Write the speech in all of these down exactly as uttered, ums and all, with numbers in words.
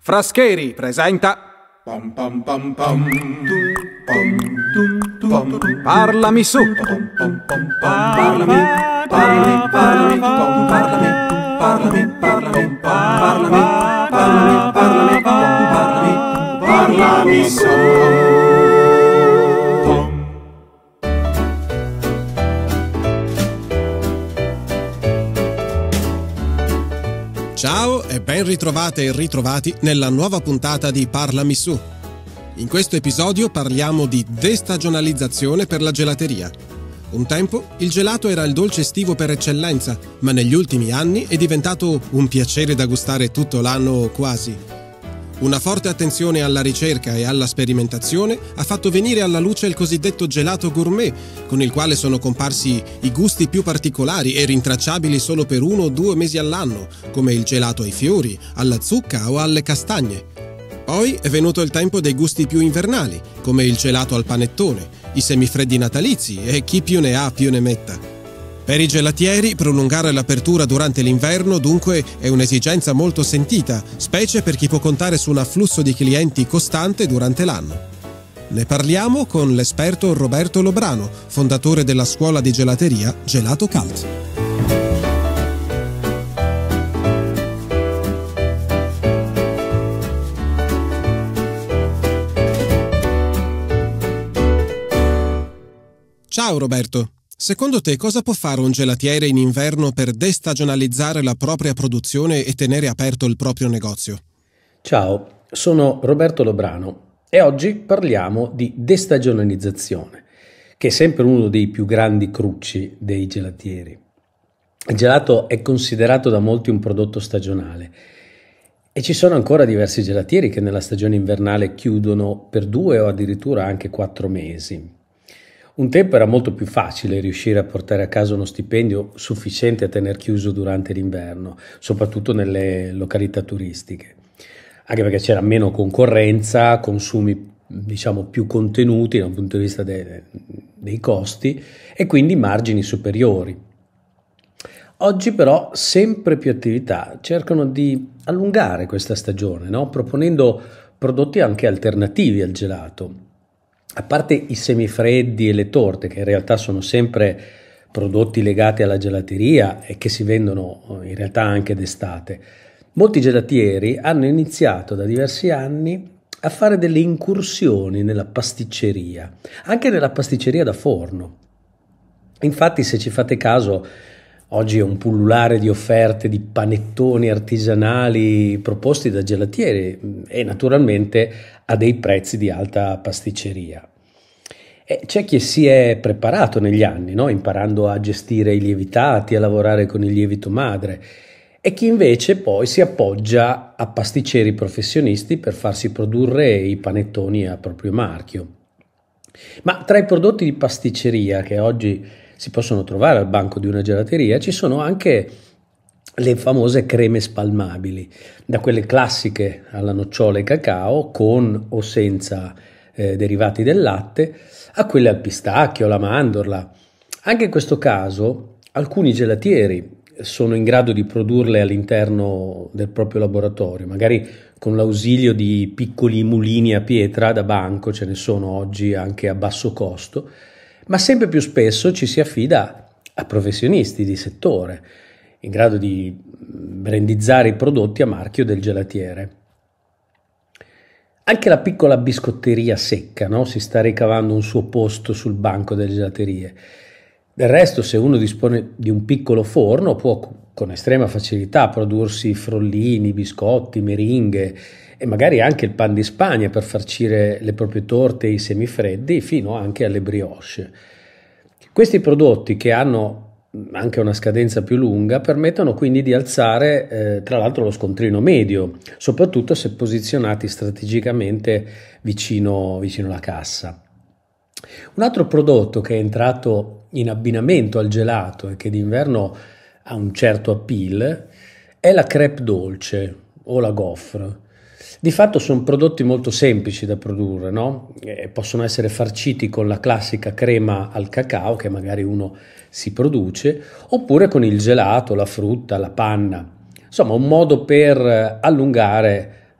Frascheri presenta Pam pam pam pam. Pam, tum, tum, tum. Parlami su. Pam, pam, pam, pam. Parlami, parlami, parlami, pam, parlami, parlami, parlami, pam, parlami, parlami, parlami, pam, parlami, parlami su. Pam. Ciao e ben ritrovate e ritrovati nella nuova puntata di Parlami su. In questo episodio parliamo di destagionalizzazione per la gelateria. Un tempo il gelato era il dolce estivo per eccellenza, ma negli ultimi anni è diventato un piacere da gustare tutto l'anno o quasi. Una forte attenzione alla ricerca e alla sperimentazione ha fatto venire alla luce il cosiddetto gelato gourmet, con il quale sono comparsi i gusti più particolari e rintracciabili solo per uno o due mesi all'anno, come il gelato ai fiori, alla zucca o alle castagne. Poi è venuto il tempo dei gusti più invernali, come il gelato al panettone, i semifreddi natalizi e chi più ne ha più ne metta. Per i gelatieri prolungare l'apertura durante l'inverno dunque è un'esigenza molto sentita, specie per chi può contare su un afflusso di clienti costante durante l'anno. Ne parliamo con l'esperto Roberto Lobrano, fondatore della scuola di gelateria Gelato Cult. Ciao Roberto. Secondo te cosa può fare un gelatiere in inverno per destagionalizzare la propria produzione e tenere aperto il proprio negozio? Ciao, sono Roberto Lobrano e oggi parliamo di destagionalizzazione, che è sempre uno dei più grandi crucci dei gelatieri. Il gelato è considerato da molti un prodotto stagionale e ci sono ancora diversi gelatieri che nella stagione invernale chiudono per due o addirittura anche quattro mesi. Un tempo era molto più facile riuscire a portare a casa uno stipendio sufficiente a tener chiuso durante l'inverno, soprattutto nelle località turistiche, anche perché c'era meno concorrenza, consumi diciamo più contenuti dal punto di vista dei, dei costi e quindi margini superiori. Oggi però sempre più attività cercano di allungare questa stagione, no? Proponendo prodotti anche alternativi al gelato. A parte i semifreddi e le torte, che in realtà sono sempre prodotti legati alla gelateria e che si vendono in realtà anche d'estate, molti gelatieri hanno iniziato da diversi anni a fare delle incursioni nella pasticceria, anche nella pasticceria da forno. Infatti, se ci fate caso, oggi è un pullulare di offerte di panettoni artigianali proposti da gelatieri e naturalmente a dei prezzi di alta pasticceria. E c'è chi si è preparato negli anni, no? Imparando a gestire i lievitati, a lavorare con il lievito madre, e chi invece poi si appoggia a pasticceri professionisti per farsi produrre i panettoni a proprio marchio. Ma tra i prodotti di pasticceria che oggi si possono trovare al banco di una gelateria ci sono anche le famose creme spalmabili, da quelle classiche alla nocciola e cacao con o senza eh, derivati del latte a quelle al pistacchio, alla mandorla. Anche in questo caso alcuni gelatieri sono in grado di produrle all'interno del proprio laboratorio, magari con l'ausilio di piccoli mulini a pietra da banco, ce ne sono oggi anche a basso costo, ma sempre più spesso ci si affida a professionisti di settore, in grado di brandizzare i prodotti a marchio del gelatiere. Anche la piccola biscotteria secca, no? Si sta ricavando un suo posto sul banco delle gelaterie. Del resto, se uno dispone di un piccolo forno, può con estrema facilità prodursi frollini, biscotti, meringhe e magari anche il pan di Spagna per farcire le proprie torte e i semifreddi, fino anche alle brioche. Questi prodotti, che hanno anche una scadenza più lunga, permettono quindi di alzare eh, tra l'altro lo scontrino medio, soprattutto se posizionati strategicamente vicino, vicino alla cassa. Un altro prodotto che è entrato in abbinamento al gelato e che d'inverno ha un certo appeal è la crêpe dolce o la gaufre. Di fatto sono prodotti molto semplici da produrre, no? E possono essere farciti con la classica crema al cacao che magari uno si produce, oppure con il gelato, la frutta, la panna. Insomma, un modo per allungare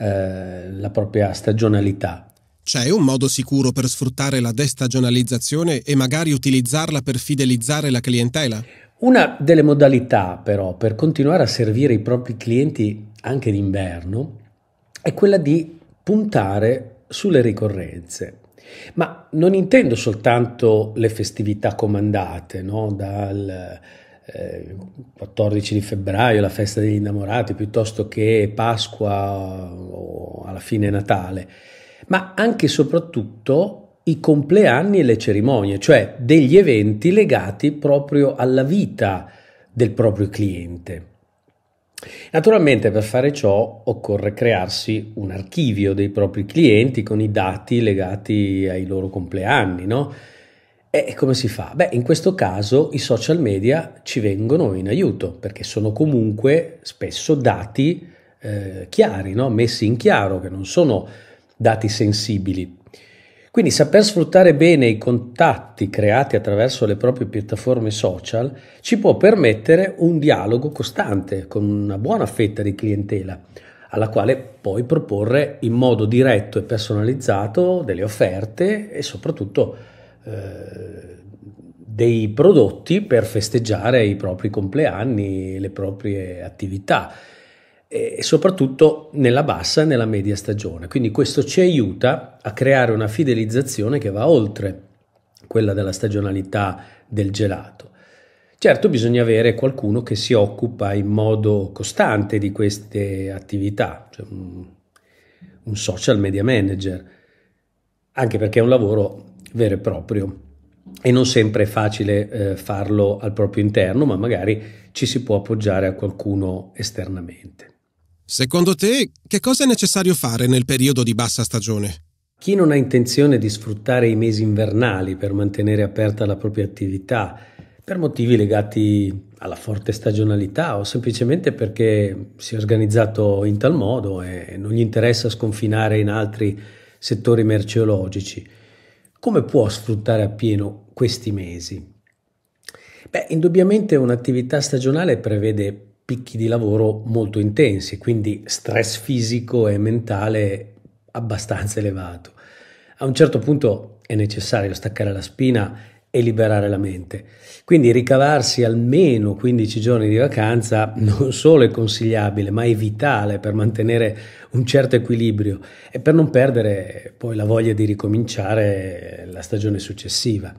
eh, la propria stagionalità. C'è un modo sicuro per sfruttare la destagionalizzazione e magari utilizzarla per fidelizzare la clientela? Una delle modalità però per continuare a servire i propri clienti anche d'inverno è quella di puntare sulle ricorrenze. Ma non intendo soltanto le festività comandate, no? Dal eh, quattordici di febbraio, la festa degli innamorati, piuttosto che Pasqua o alla fine Natale, ma anche e soprattutto i compleanni e le cerimonie, cioè degli eventi legati proprio alla vita del proprio cliente. Naturalmente per fare ciò occorre crearsi un archivio dei propri clienti con i dati legati ai loro compleanni, no? E come si fa? Beh, in questo caso i social media ci vengono in aiuto perché sono comunque spesso dati eh, chiari, no? Messi in chiaro, che non sono dati sensibili. Quindi saper sfruttare bene i contatti creati attraverso le proprie piattaforme social ci può permettere un dialogo costante con una buona fetta di clientela, alla quale poi proporre in modo diretto e personalizzato delle offerte e soprattutto eh, dei prodotti per festeggiare i propri compleanni, le proprie attività, e soprattutto nella bassa e nella media stagione. Quindi questo ci aiuta a creare una fidelizzazione che va oltre quella della stagionalità del gelato. Certo, bisogna avere qualcuno che si occupa in modo costante di queste attività, cioè un, un social media manager, anche perché è un lavoro vero e proprio e non sempre è facile eh, farlo al proprio interno, ma magari ci si può appoggiare a qualcuno esternamente. Secondo te, che cosa è necessario fare nel periodo di bassa stagione? Chi non ha intenzione di sfruttare i mesi invernali per mantenere aperta la propria attività, per motivi legati alla forte stagionalità o semplicemente perché si è organizzato in tal modo e non gli interessa sconfinare in altri settori merceologici, come può sfruttare appieno questi mesi? Beh, indubbiamente un'attività stagionale prevede picchi di lavoro molto intensi, quindi stress fisico e mentale abbastanza elevato. A un certo punto è necessario staccare la spina e liberare la mente. Quindi ricavarsi almeno quindici giorni di vacanza non solo è consigliabile, ma è vitale per mantenere un certo equilibrio e per non perdere poi la voglia di ricominciare la stagione successiva.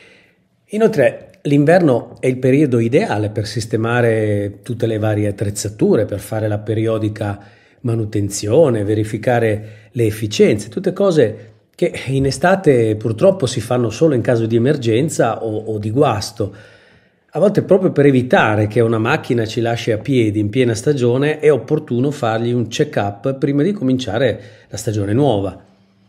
Inoltre, l'inverno è il periodo ideale per sistemare tutte le varie attrezzature, per fare la periodica manutenzione, verificare le efficienze, tutte cose che in estate purtroppo si fanno solo in caso di emergenza o, o di guasto. A volte proprio per evitare che una macchina ci lasci a piedi in piena stagione è opportuno fargli un check-up prima di cominciare la stagione nuova.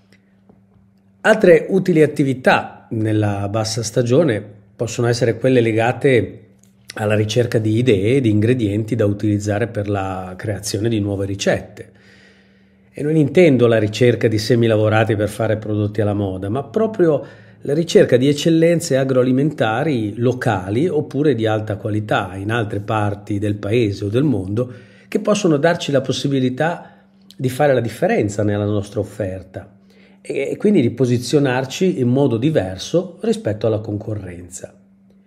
Altre utili attività nella bassa stagione possono essere quelle legate alla ricerca di idee e di ingredienti da utilizzare per la creazione di nuove ricette. E non intendo la ricerca di semi lavorati per fare prodotti alla moda, ma proprio la ricerca di eccellenze agroalimentari locali oppure di alta qualità in altre parti del paese o del mondo che possono darci la possibilità di fare la differenza nella nostra offerta e quindi di posizionarci in modo diverso rispetto alla concorrenza.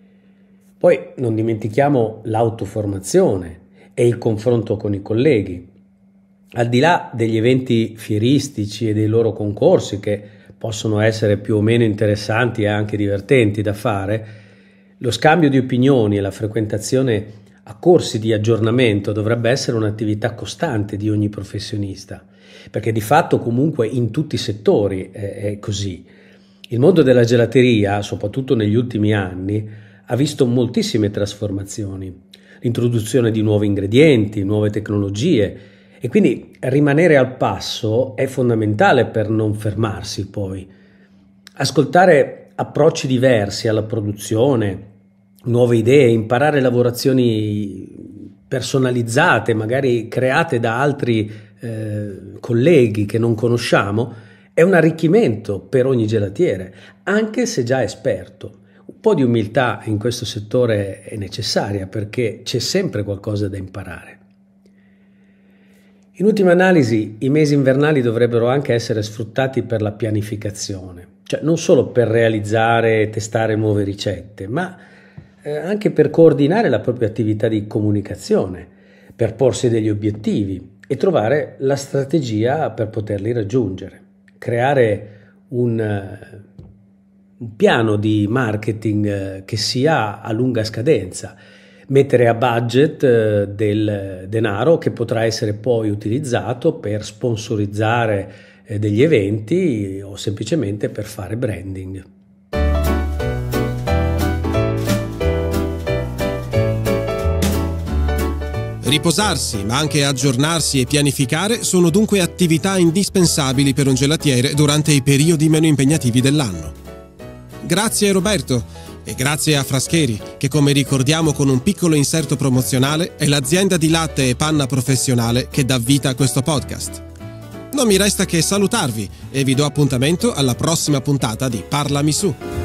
Poi non dimentichiamo l'autoformazione e il confronto con i colleghi. Al di là degli eventi fieristici e dei loro concorsi, che possono essere più o meno interessanti e anche divertenti da fare, lo scambio di opinioni e la frequentazione a corsi di aggiornamento dovrebbe essere un'attività costante di ogni professionista, perché di fatto comunque in tutti i settori è così. Il mondo della gelateria, soprattutto negli ultimi anni, ha visto moltissime trasformazioni, l'introduzione di nuovi ingredienti, nuove tecnologie, e quindi rimanere al passo è fondamentale per non fermarsi poi. Ascoltare approcci diversi alla produzione, nuove idee, imparare lavorazioni personalizzate, magari create da altri eh, colleghi che non conosciamo, è un arricchimento per ogni gelatiere, anche se già esperto. Un po' di umiltà in questo settore è necessaria perché c'è sempre qualcosa da imparare. In ultima analisi, i mesi invernali dovrebbero anche essere sfruttati per la pianificazione, cioè non solo per realizzare e testare nuove ricette, ma eh, anche per coordinare la propria attività di comunicazione, per porsi degli obiettivi e trovare la strategia per poterli raggiungere, creare un, un piano di marketing che sia a lunga scadenza, mettere a budget del denaro che potrà essere poi utilizzato per sponsorizzare degli eventi o semplicemente per fare branding. Riposarsi, ma anche aggiornarsi e pianificare sono dunque attività indispensabili per un gelatiere durante i periodi meno impegnativi dell'anno. Grazie Roberto e grazie a Frascheri, che come ricordiamo con un piccolo inserto promozionale è l'azienda di latte e panna professionale che dà vita a questo podcast. Non mi resta che salutarvi e vi do appuntamento alla prossima puntata di Parlami Su.